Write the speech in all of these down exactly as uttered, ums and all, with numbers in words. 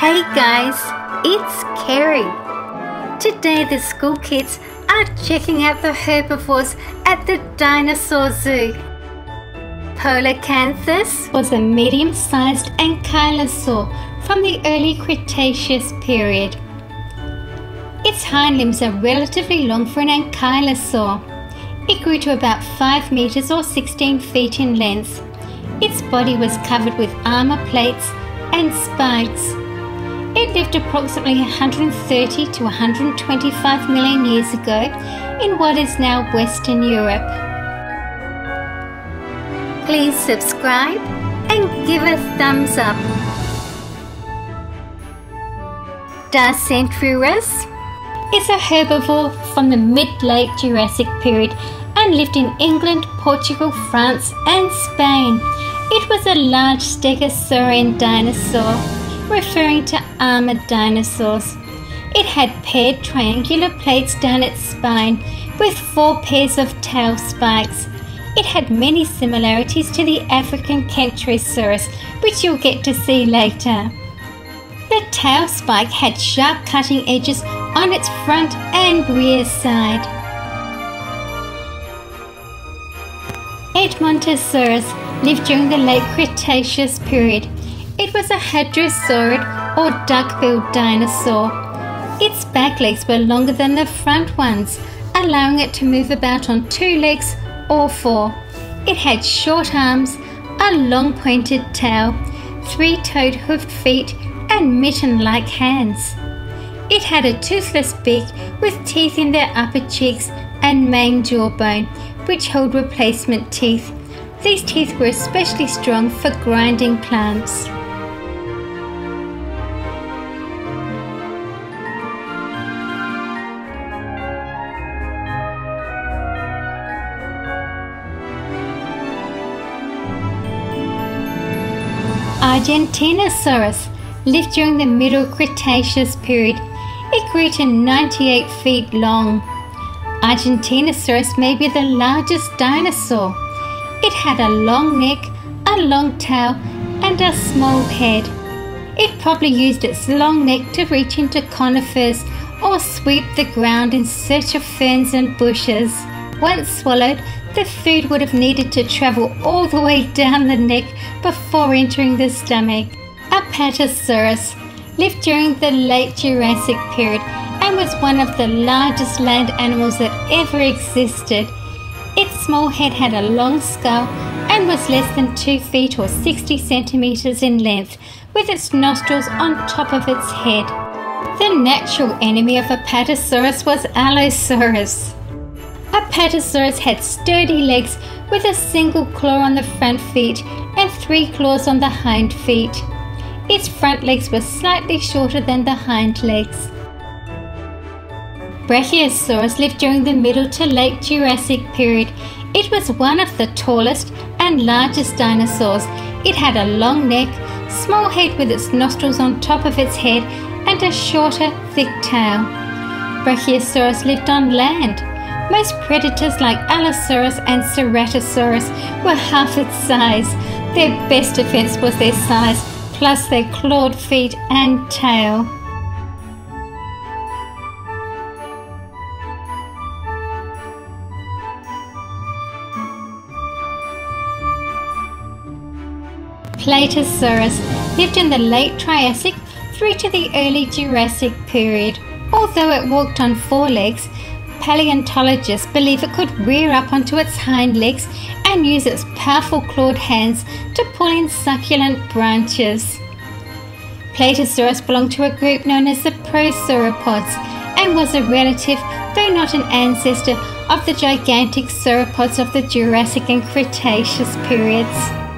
Hey guys, it's Kerry. Today the school kids are checking out the herbivores at the Dinosaur Zoo. Polacanthus was a medium-sized ankylosaur from the early Cretaceous period. Its hind limbs are relatively long for an ankylosaur. It grew to about five meters or sixteen feet in length. Its body was covered with armor plates and spikes. It lived approximately one hundred thirty to one hundred twenty-five million years ago in what is now Western Europe. Please subscribe and give a thumbs up. Dinosaur is a herbivore from the mid-late Jurassic period and lived in England, Portugal, France and Spain. It was a large Stegosaurian dinosaur, referring to armoured dinosaurs. It had paired triangular plates down its spine with four pairs of tail spikes. It had many similarities to the African Kentrosaurus, which you'll get to see later. The tail spike had sharp cutting edges on its front and rear side. Edmontosaurus lived during the late Cretaceous period. It was a hadrosaurid or duck-billed dinosaur. Its back legs were longer than the front ones, allowing it to move about on two legs or four. It had short arms, a long pointed tail, three-toed hoofed feet and mitten-like hands. It had a toothless beak with teeth in their upper cheeks and main jawbone, which held replacement teeth. These teeth were especially strong for grinding plants. Argentinosaurus lived during the Middle Cretaceous period. It grew to ninety-eight feet long. Argentinosaurus may be the largest dinosaur. It had a long neck, a long tail and a small head. It probably used its long neck to reach into conifers or sweep the ground in search of ferns and bushes. Once swallowed, the food would have needed to travel all the way down the neck before entering the stomach. Apatosaurus lived during the late Jurassic period and was one of the largest land animals that ever existed. Its small head had a long skull and was less than two feet or sixty centimeters in length, with its nostrils on top of its head. The natural enemy of Apatosaurus was Allosaurus. Apatosaurus had sturdy legs with a single claw on the front feet and three claws on the hind feet. Its front legs were slightly shorter than the hind legs. Brachiosaurus lived during the middle to late Jurassic period. It was one of the tallest and largest dinosaurs. It had a long neck, small head with its nostrils on top of its head and a shorter, thick tail. Brachiosaurus lived on land. Most predators like Allosaurus and Ceratosaurus were half its size. Their best defense was their size, plus their clawed feet and tail. Plesiosaurus lived in the late Triassic through to the early Jurassic period. Although it walked on four legs, palaeontologists believe it could rear up onto its hind legs and use its powerful clawed hands to pull in succulent branches. Plesiosaurus belonged to a group known as the Sauropods and was a relative, though not an ancestor, of the gigantic Sauropods of the Jurassic and Cretaceous periods.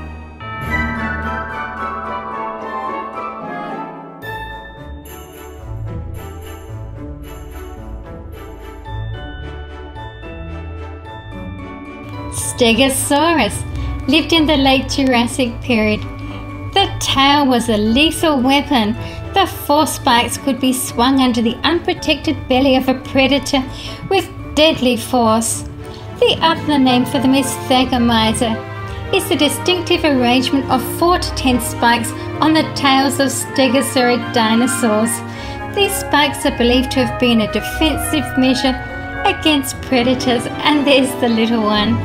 Stegosaurus lived in the late Jurassic period. The tail was a lethal weapon. The four spikes could be swung under the unprotected belly of a predator with deadly force. The other name for them is Thagomizer. is the distinctive arrangement of four to ten spikes on the tails of stegosaurid dinosaurs. These spikes are believed to have been a defensive measure against predators, and there's the little one.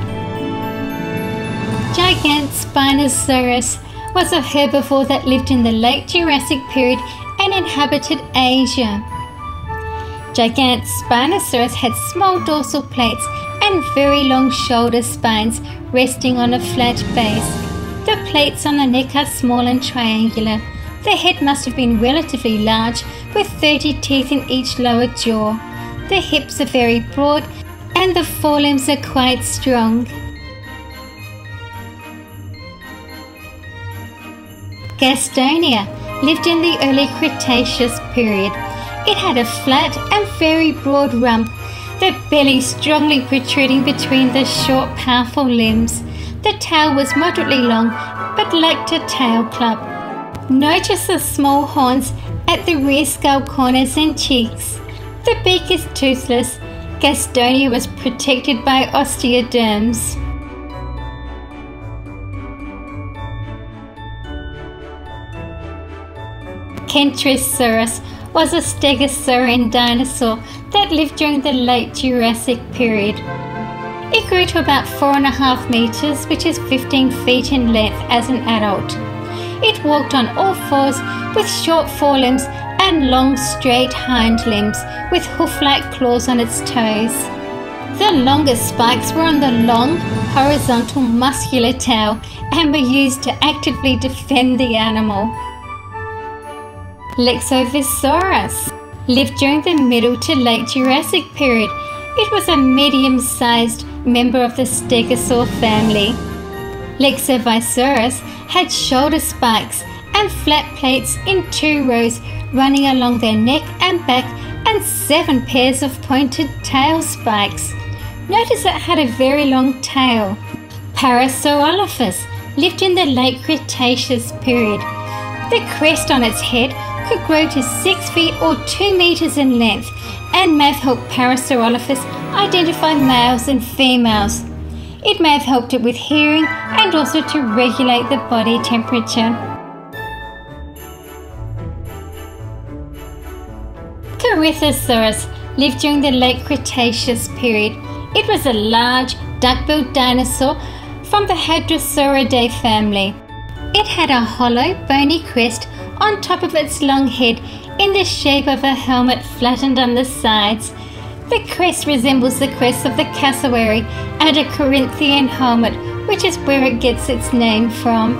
Gigantspinosaurus was a herbivore that lived in the late Jurassic period and inhabited Asia. Gigantspinosaurus had small dorsal plates and very long shoulder spines resting on a flat base. The plates on the neck are small and triangular. The head must have been relatively large, with thirty teeth in each lower jaw. The hips are very broad and the forelimbs are quite strong. Gastonia lived in the early Cretaceous period. It had a flat and very broad rump, the belly strongly protruding between the short, powerful limbs. The tail was moderately long but lacked a tail club. Notice the small horns at the rear skull corners and cheeks. The beak is toothless. Gastonia was protected by osteoderms. Kentrosaurus was a stegosaurian dinosaur that lived during the late Jurassic period. It grew to about four and a half meters, which is fifteen feet in length as an adult. It walked on all fours with short forelimbs and long straight hind limbs with hoof-like claws on its toes. The longest spikes were on the long, horizontal muscular tail and were used to actively defend the animal. Plesiosaurus lived during the middle to late Jurassic period. It was a medium-sized member of the stegosaur family. Plesiosaurus had shoulder spikes and flat plates in two rows running along their neck and back, and seven pairs of pointed tail spikes. Notice it had a very long tail. Parasaurolophus lived in the late Cretaceous period. The crest on its head could grow to six feet or two meters in length and may have helped Parasaurolophus identify males and females. It may have helped it with hearing and also to regulate the body temperature. Cretaceous lived during the late Cretaceous period. It was a large, duck-billed dinosaur from the Hadrosauridae family. It had a hollow, bony crest on top of its long head in the shape of a helmet flattened on the sides. The crest resembles the crest of the cassowary and a Corinthian helmet, which is where it gets its name from.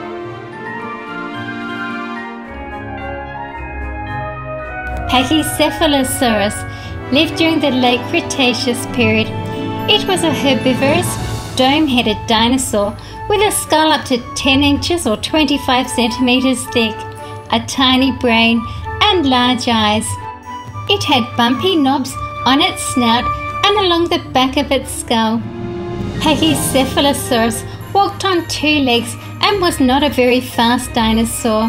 Pachycephalosaurus lived during the late Cretaceous period. It was a herbivorous, dome-headed dinosaur with a skull up to ten inches or twenty-five centimeters thick, a tiny brain and large eyes. It had bumpy knobs on its snout and along the back of its skull. Pachycephalosaurus walked on two legs and was not a very fast dinosaur.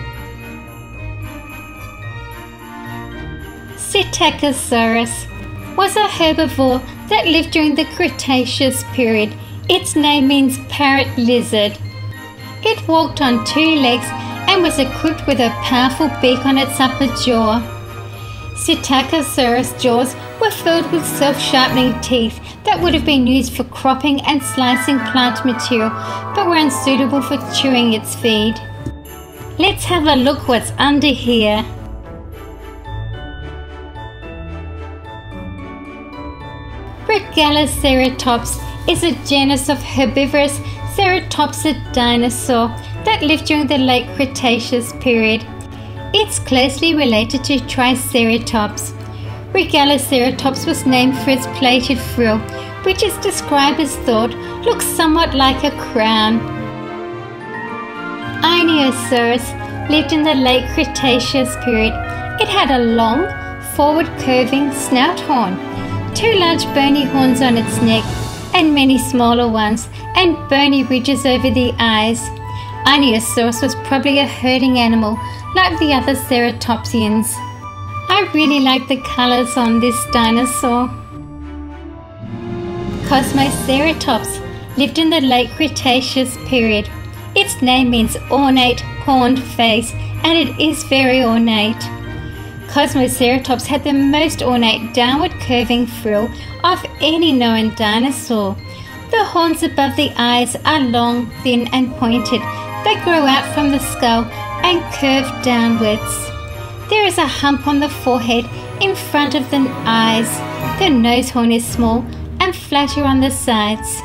Pterodactyls was a herbivore that lived during the Cretaceous period. Its name means parrot lizard. It walked on two legs and was equipped with a powerful beak on its upper jaw. Pterodactyls' jaws were filled with self-sharpening teeth that would have been used for cropping and slicing plant material, but were unsuitable for chewing its feed. Let's have a look what's under here. Brachiosaurus is a genus of herbivorous ceratopsid dinosaur that lived during the late Cretaceous period. It's closely related to Triceratops. Brachiosaurus was named for its plated frill, which its describers thought looked somewhat like a crown. Ankylosaurus lived in the late Cretaceous period. It had a long, forward curving snout horn, two large bony horns on its neck, and many smaller ones, and bony ridges over the eyes. Ankylosaurus was probably a herding animal like the other ceratopsians. I really like the colours on this dinosaur. Cosmoceratops lived in the late Cretaceous period. Its name means ornate, horned face, and it is very ornate. Cosmoceratops had the most ornate downward curving frill of any known dinosaur. The horns above the eyes are long, thin and pointed. They grow out from the skull and curve downwards. There is a hump on the forehead in front of the eyes. The nose horn is small and flatter on the sides.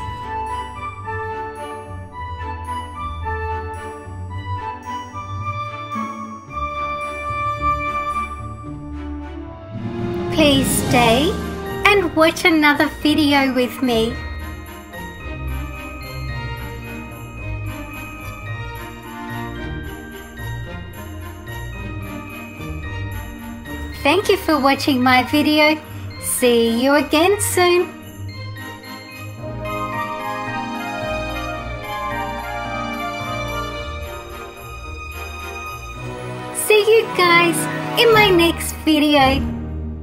Please stay and watch another video with me. Thank you for watching my video. See you again soon. See you guys in my next video.